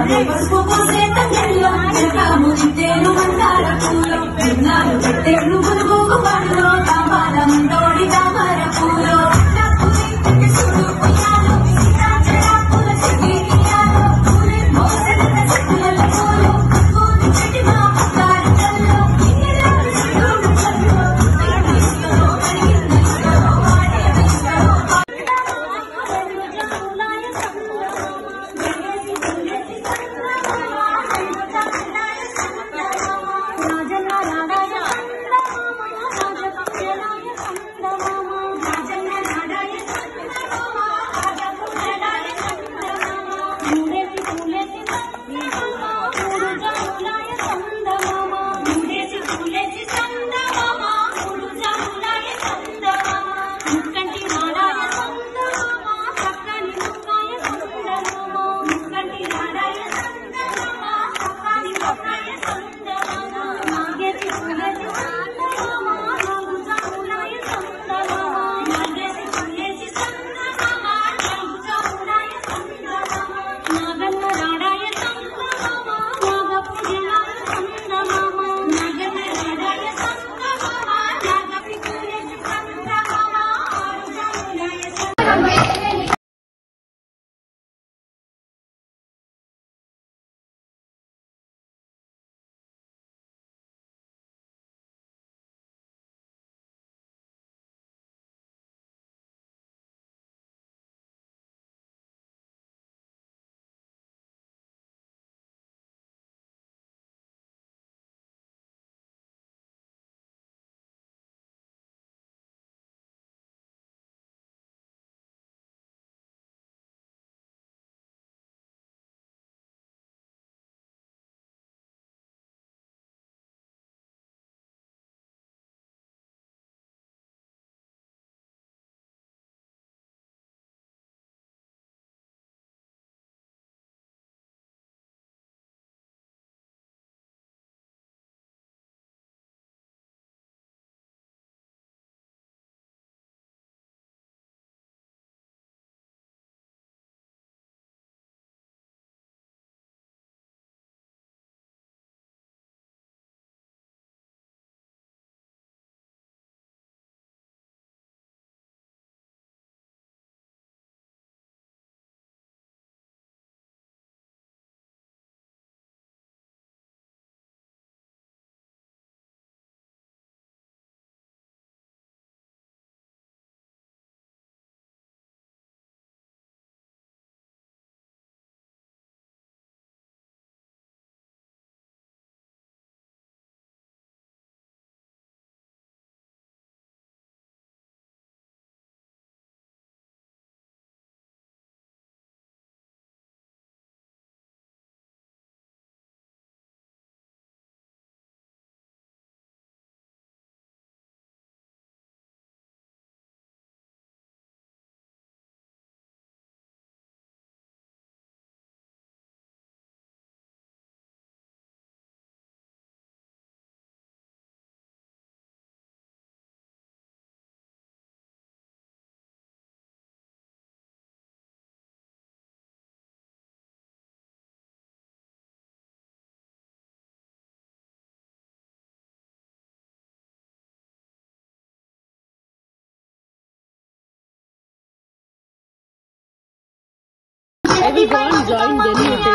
I will go and join, then you take.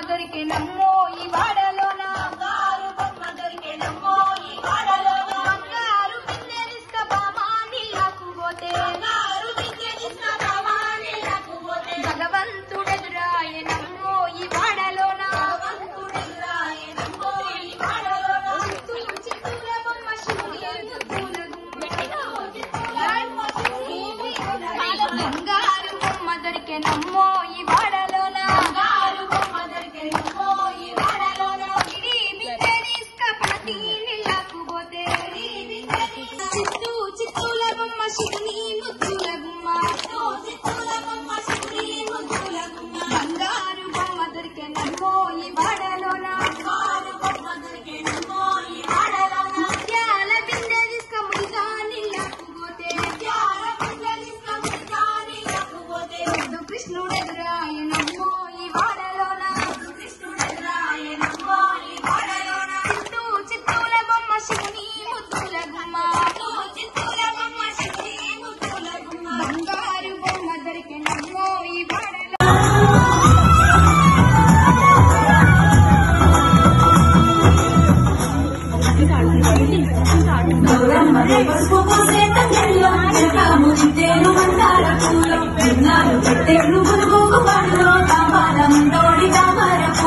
దొరికేనమ్మో ఈ వాడలోన బంగారు బొమ్మ దొరికేనమ్మో ఈ వాడలోన బంగారు బిందె తీసుకపోమా నీళ్ళకు పోతే బంగారు బిందె తీసుకపోమా నీళ్ళకు పోతే భగవంతుడెదురాయనమ్మో ఈ వాడలోన భగవంతుడెదురాయనమ్మో ఈ వాడలోన చిత్తూల బొమ్మ శివుని ముద్దుల బంగారు బొమ్మ దొరికేనమ్మో ఈ వాడలోన బంగారు బొమ్మ దొరికేనమ్మో ఈ వాడలోన ఇడి బిందె తీసుకపోతే నీళ్ళకు పోతే చిత్తూల బొమ్మ శివుని ముద్దుల గుమ్మ చిత్తూల బొమ్మ శివుని ముద్దుల గుమ్మ బంగారు బొమ్మ దొరికేనమ్మో ఈ వాడలోన బంగారు బొమ్మ దొరికేనమ్మో ఈ వాడలోన ముత్యాల బిందె తీసుకపోగా నీళ్ళకు పోతే ముత్యాల బిందె తీసుకపోగా నీళ్ళకు పోతే కృష్ణుడెదురాయనమ్మో ఈ వాడలోన కృష్ణుడెదురాయనమ్మో ఈ వాడలోన చిత్తూల బొమ్మ శివుని ముద్దుల గుమ్మ చిత్తూల బొమ్మ శివుని ముద్దుల గుమ్మ బంగారు బొమ్మ దొరికేనమ్మో ఈ వాడలో గౌరమ్మ పసుపు పోసేట చెల్లో చెల్లాము చిట్టేలు మందార పూలో విన్నాలు పెట్టేలు గురుగు పడులో తామాలం తోడి తామర